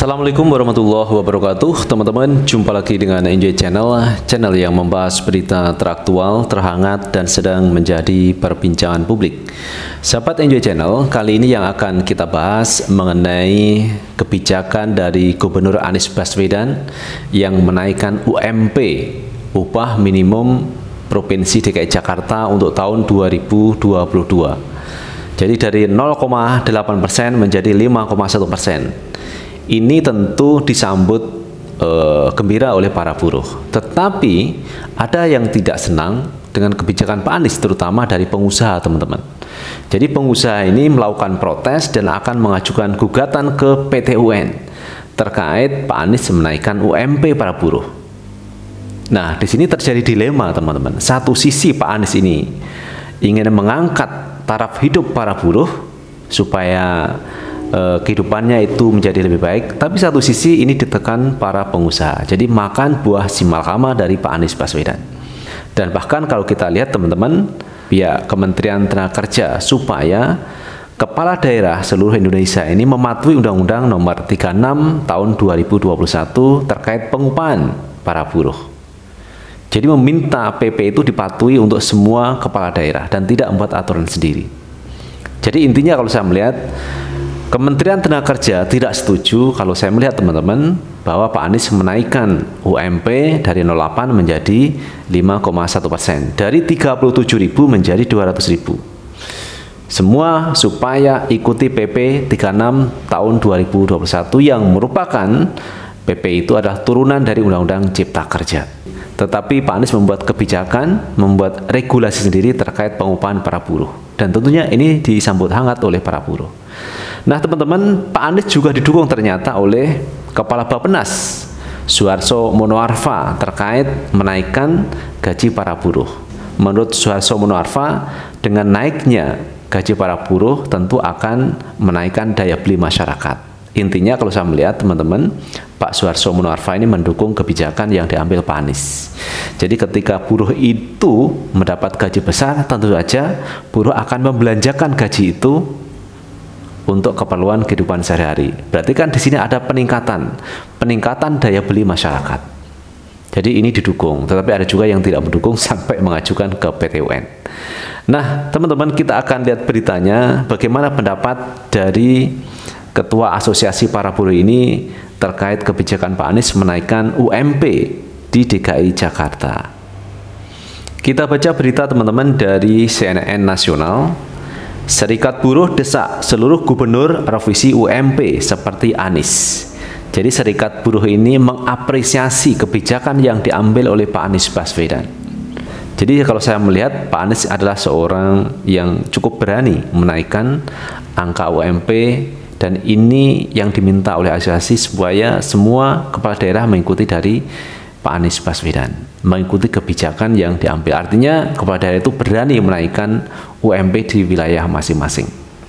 Assalamualaikum warahmatullahi wabarakatuh. Teman-teman, jumpa lagi dengan Enjoy Channel yang membahas berita teraktual, terhangat, dan sedang menjadi perbincangan publik. Sahabat Enjoy Channel, kali ini yang akan kita bahas mengenai kebijakan dari Gubernur Anies Baswedan yang menaikkan UMP, upah minimum Provinsi DKI Jakarta untuk tahun 2022. Jadi dari 0,8% menjadi 5,1%. Ini tentu disambut gembira oleh para buruh. Tetapi ada yang tidak senang dengan kebijakan Pak Anies, terutama dari pengusaha, teman-teman. Jadi pengusaha ini melakukan protes dan akan mengajukan gugatan ke PT UN terkait Pak Anies menaikkan UMP para buruh. Nah, di sini terjadi dilema, teman-teman. Satu sisi Pak Anies ini ingin mengangkat taraf hidup para buruh supaya kehidupannya itu menjadi lebih baik, tapi satu sisi ini ditekan para pengusaha. Jadi makan buah si malakama dari Pak Anies Baswedan. Dan bahkan kalau kita lihat, teman-teman, pihak Kementerian Tenaga Kerja supaya kepala daerah seluruh Indonesia ini mematuhi Undang-Undang Nomor 36 Tahun 2021 terkait pengupahan para buruh. Jadi meminta PP itu dipatuhi untuk semua kepala daerah dan tidak membuat aturan sendiri. Jadi intinya kalau saya melihat, Kementerian Tenaga Kerja tidak setuju kalau saya melihat, teman-teman, bahwa Pak Anies menaikkan UMP dari 0,8 menjadi 5,1%, dari 37.000 menjadi 200.000. Semua supaya ikuti PP 36 tahun 2021 yang merupakan PP itu adalah turunan dari Undang-Undang Cipta Kerja. Tetapi Pak Anies membuat kebijakan, membuat regulasi sendiri terkait pengupahan para buruh. Dan tentunya ini disambut hangat oleh para buruh. Nah, teman-teman, Pak Anies juga didukung ternyata oleh Kepala Bappenas Suharso Monoarfa terkait menaikkan gaji para buruh. Menurut Suharso Monoarfa, dengan naiknya gaji para buruh tentu akan menaikkan daya beli masyarakat. Intinya kalau saya melihat, teman-teman, Pak Suharso Monoarfa ini mendukung kebijakan yang diambil Pak Anies. Jadi ketika buruh itu mendapat gaji besar, tentu saja buruh akan membelanjakan gaji itu untuk keperluan kehidupan sehari-hari. Berarti kan di sini ada peningkatan daya beli masyarakat. Jadi ini didukung, tetapi ada juga yang tidak mendukung sampai mengajukan ke PT UN. Nah, teman-teman, kita akan lihat beritanya bagaimana pendapat dari Ketua Asosiasi Para Buruh ini terkait kebijakan Pak Anies menaikkan UMP di DKI Jakarta. Kita baca berita, teman-teman, dari CNN Nasional. Serikat Buruh desak seluruh gubernur revisi UMP seperti Anies. Jadi serikat buruh ini mengapresiasi kebijakan yang diambil oleh Pak Anies Baswedan. Jadi kalau saya melihat, Pak Anies adalah seorang yang cukup berani menaikkan angka UMP, dan ini yang diminta oleh asosiasi supaya semua kepala daerah mengikuti dari Pak Anies Baswedan, mengikuti kebijakan yang diambil. Artinya kepala daerah itu berani menaikkan UMP di wilayah masing-masing.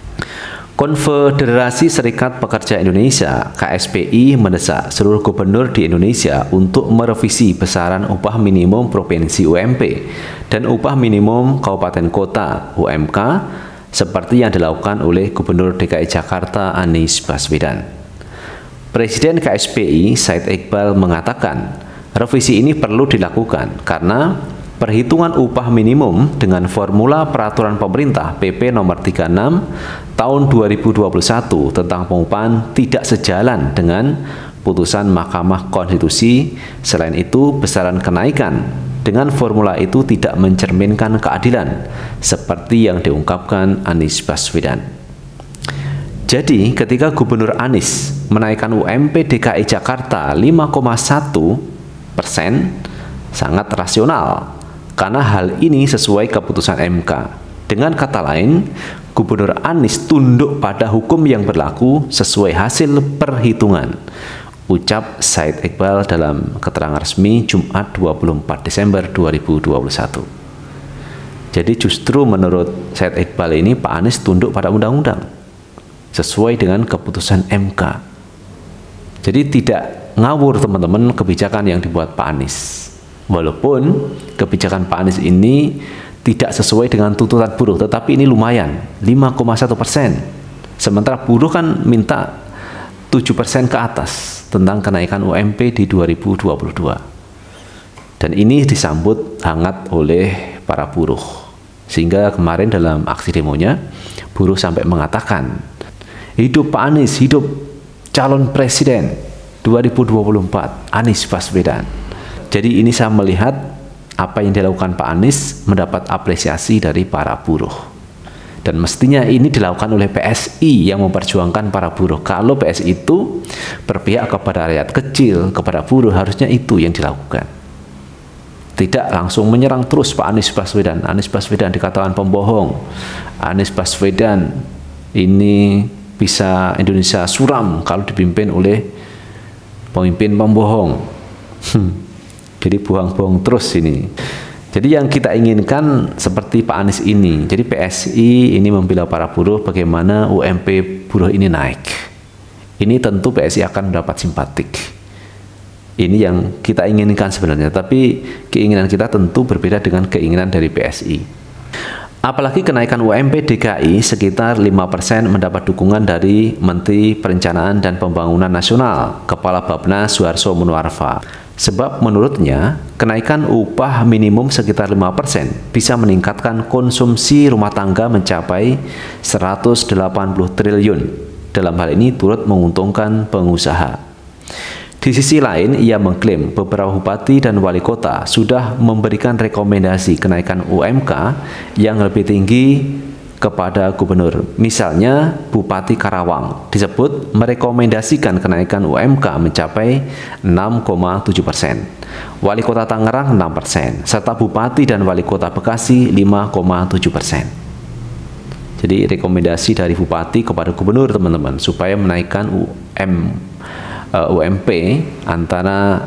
Konfederasi Serikat Pekerja Indonesia (KSPI) mendesak seluruh gubernur di Indonesia untuk merevisi besaran upah minimum provinsi UMP dan upah minimum kabupaten kota UMK seperti yang dilakukan oleh Gubernur DKI Jakarta Anies Baswedan. Presiden KSPI Said Iqbal mengatakan, revisi ini perlu dilakukan karena perhitungan upah minimum dengan formula peraturan pemerintah PP nomor 36 tahun 2021 tentang pengupahan tidak sejalan dengan putusan Mahkamah Konstitusi. Selain itu, besaran kenaikan dengan formula itu tidak mencerminkan keadilan seperti yang diungkapkan Anies Baswedan. Jadi, ketika Gubernur Anies menaikkan UMP DKI Jakarta 5,1%, sangat rasional karena hal ini sesuai keputusan MK. Dengan kata lain, Gubernur Anies tunduk pada hukum yang berlaku sesuai hasil perhitungan, ucap Said Iqbal dalam keterangan resmi Jumat 24 Desember 2021. Jadi justru menurut Said Iqbal ini, Pak Anies tunduk pada undang-undang sesuai dengan keputusan MK. Jadi tidak ngawur, teman-teman, kebijakan yang dibuat Pak Anies. Walaupun kebijakan Pak Anies ini tidak sesuai dengan tuntutan buruh, tetapi ini lumayan, 5,1%. Sementara buruh kan minta 7% ke atas tentang kenaikan UMP di 2022. Dan ini disambut hangat oleh para buruh. Sehingga kemarin dalam aksi demonya, buruh sampai mengatakan, hidup Pak Anies, hidup calon presiden 2024, Anies Baswedan. Jadi ini saya melihat apa yang dilakukan Pak Anies mendapat apresiasi dari para buruh. Dan mestinya ini dilakukan oleh PSI yang memperjuangkan para buruh. Kalau PSI itu berpihak kepada rakyat kecil, kepada buruh, harusnya itu yang dilakukan. Tidak langsung menyerang terus Pak Anies Baswedan. Anies Baswedan dikatakan pembohong. Anies Baswedan ini bisa Indonesia suram kalau dipimpin oleh pemimpin pembohong. Jadi bohong-bohong terus ini. Jadi yang kita inginkan seperti Pak Anies ini. Jadi PSI ini membela para buruh bagaimana UMP buruh ini naik. Ini tentu PSI akan mendapat simpatik. Ini yang kita inginkan sebenarnya. Tapi keinginan kita tentu berbeda dengan keinginan dari PSI. Apalagi kenaikan UMP DKI sekitar 5% mendapat dukungan dari Menteri Perencanaan dan Pembangunan Nasional, Kepala Bappenas Suharso Monoarfa. Sebab menurutnya, kenaikan upah minimum sekitar 5% bisa meningkatkan konsumsi rumah tangga mencapai 180 triliun. Dalam hal ini turut menguntungkan pengusaha. Di sisi lain, ia mengklaim beberapa bupati dan wali kota sudah memberikan rekomendasi kenaikan UMK yang lebih tinggi kepada gubernur. Misalnya, Bupati Karawang disebut merekomendasikan kenaikan UMK mencapai 6,7%, Wali Kota Tangerang 6%, serta Bupati dan Wali Kota Bekasi 5,7%. Jadi rekomendasi dari Bupati kepada gubernur teman-teman supaya menaikkan UMP antara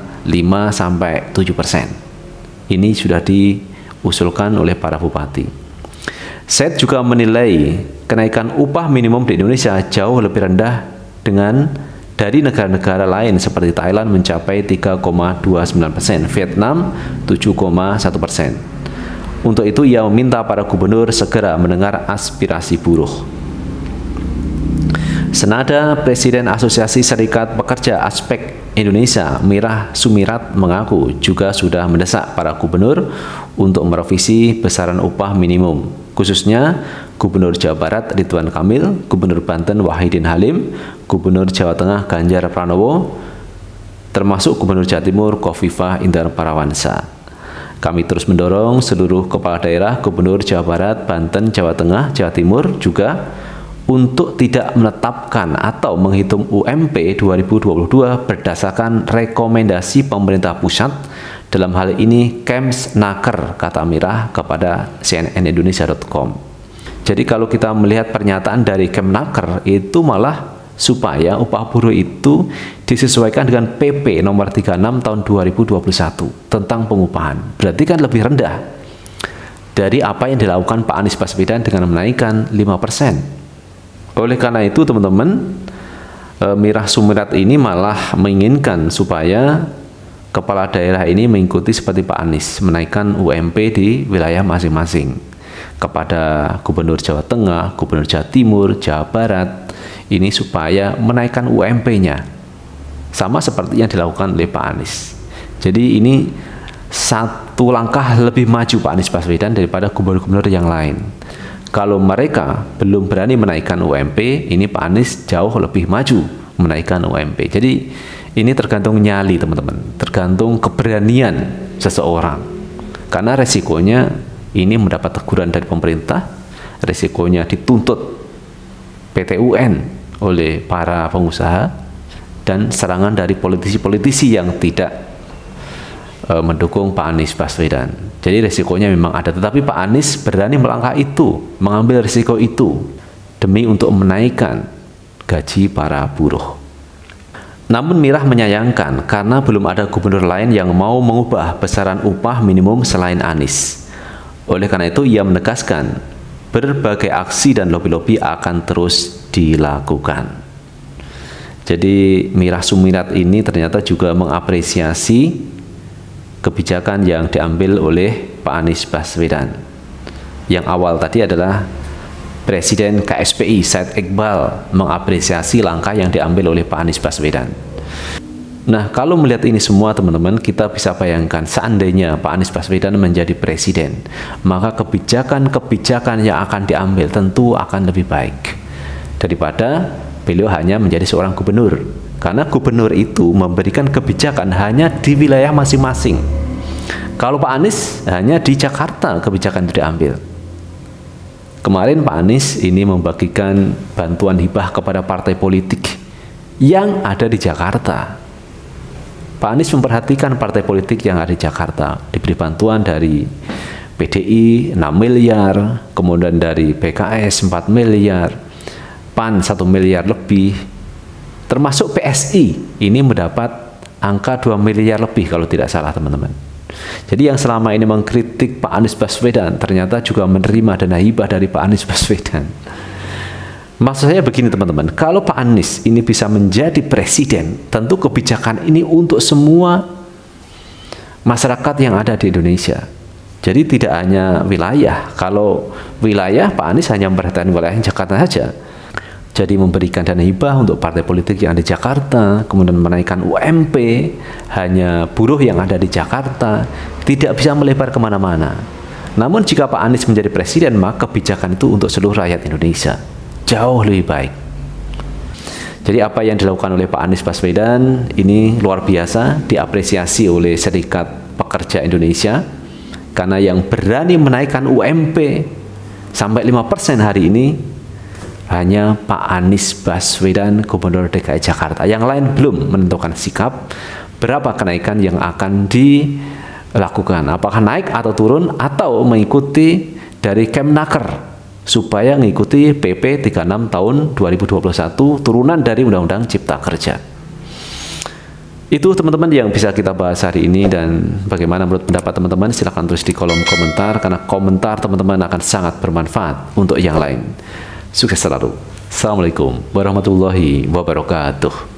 5-7%. Ini sudah diusulkan oleh para bupati. Said juga menilai kenaikan upah minimum di Indonesia jauh lebih rendah dari negara-negara lain seperti Thailand mencapai 3,29%, Vietnam 7,1%. Untuk itu ia meminta para gubernur segera mendengar aspirasi buruh. Senada Presiden Asosiasi Serikat Pekerja Aspek Indonesia, Mirah Sumirat, mengaku juga sudah mendesak para gubernur untuk merevisi besaran upah minimum, khususnya Gubernur Jawa Barat Ridwan Kamil, Gubernur Banten Wahidin Halim, Gubernur Jawa Tengah Ganjar Pranowo, termasuk Gubernur Jawa Timur Khofifah Indar Parawansa. Kami terus mendorong seluruh kepala daerah, Gubernur Jawa Barat, Banten, Jawa Tengah, Jawa Timur juga untuk tidak menetapkan atau menghitung UMP 2022 berdasarkan rekomendasi pemerintah pusat, dalam hal ini Kemsnaker, kata Mirah kepada cnnindonesia.com. Jadi kalau kita melihat pernyataan dari Kemnaker itu malah supaya upah buruh itu disesuaikan dengan PP nomor 36 tahun 2021 tentang pengupahan. Berarti kan lebih rendah dari apa yang dilakukan Pak Anies Baswedan dengan menaikkan 5%. Oleh karena itu teman-teman, Mirah Sumirat ini malah menginginkan supaya kepala daerah ini mengikuti seperti Pak Anies, menaikkan UMP di wilayah masing-masing kepada Gubernur Jawa Tengah, Gubernur Jawa Timur, Jawa Barat, ini supaya menaikkan UMP-nya sama seperti yang dilakukan oleh Pak Anies. Jadi ini satu langkah lebih maju Pak Anies Baswedan daripada gubernur-gubernur yang lain. Kalau mereka belum berani menaikkan UMP, ini Pak Anies jauh lebih maju menaikkan UMP. Jadi ini tergantung nyali teman-teman, tergantung keberanian seseorang. Karena resikonya ini mendapat teguran dari pemerintah, resikonya dituntut PT UN oleh para pengusaha, dan serangan dari politisi-politisi yang tidak mendukung Pak Anies Baswedan. Jadi resikonya memang ada, tetapi Pak Anies berani melangkah itu, mengambil risiko itu demi untuk menaikkan gaji para buruh. Namun Mirah menyayangkan karena belum ada gubernur lain yang mau mengubah besaran upah minimum selain Anies. Oleh karena itu ia menegaskan berbagai aksi dan lobi-lobi akan terus dilakukan. Jadi Mirah Sumirat ini ternyata juga mengapresiasi kebijakan yang diambil oleh Pak Anies Baswedan. Yang awal tadi adalah Presiden KSPI Said Iqbal mengapresiasi langkah yang diambil oleh Pak Anies Baswedan. Nah, kalau melihat ini semua teman-teman, kita bisa bayangkan seandainya Pak Anies Baswedan menjadi presiden, maka kebijakan-kebijakan yang akan diambil tentu akan lebih baik daripada beliau hanya menjadi seorang gubernur. Karena gubernur itu memberikan kebijakan hanya di wilayah masing-masing. Kalau Pak Anies hanya di Jakarta kebijakan itu diambil. Kemarin Pak Anies ini membagikan bantuan hibah kepada partai politik yang ada di Jakarta. Pak Anies memperhatikan partai politik yang ada di Jakarta, diberi bantuan dari PDI 6 miliar, kemudian dari PKS 4 miliar, PAN 1 miliar lebih, termasuk PSI ini mendapat angka 2 miliar lebih kalau tidak salah teman-teman. Jadi yang selama ini mengkritik Pak Anies Baswedan ternyata juga menerima dana hibah dari Pak Anies Baswedan. Maksud saya begini teman-teman, kalau Pak Anies ini bisa menjadi presiden, tentu kebijakan ini untuk semua masyarakat yang ada di Indonesia. Jadi tidak hanya wilayah, kalau wilayah Pak Anies hanya memperhatikan wilayah Jakarta saja. Jadi memberikan dana hibah untuk partai politik yang ada di Jakarta, kemudian menaikkan UMP, hanya buruh yang ada di Jakarta, tidak bisa melebar kemana-mana. Namun jika Pak Anies menjadi presiden, maka kebijakan itu untuk seluruh rakyat Indonesia. Jauh lebih baik. Jadi apa yang dilakukan oleh Pak Anies Baswedan ini luar biasa, diapresiasi oleh Serikat Pekerja Indonesia, karena yang berani menaikkan UMP sampai 5% hari ini hanya Pak Anies Baswedan, Gubernur DKI Jakarta. Yang lain belum menentukan sikap berapa kenaikan yang akan dilakukan, apakah naik atau turun atau mengikuti dari Kemnaker supaya mengikuti PP 36 tahun 2021 turunan dari Undang-Undang Cipta Kerja. Itu teman-teman yang bisa kita bahas hari ini, dan bagaimana menurut pendapat teman-teman silahkan tulis di kolom komentar, karena komentar teman-teman akan sangat bermanfaat untuk yang lain. Sukses selalu. Assalamualaikum warahmatullahi wabarakatuh.